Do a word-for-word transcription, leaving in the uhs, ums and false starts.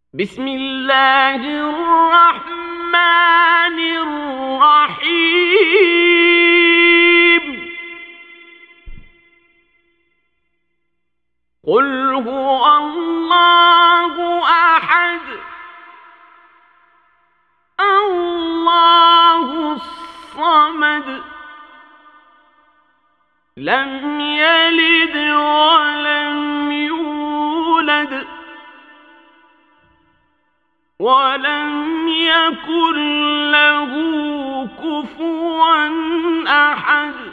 بسم الله الرحمن الرحيم قل هو الله أحد الله الصمد لم يلد ولم يولد ولم يكن له كفوا أحد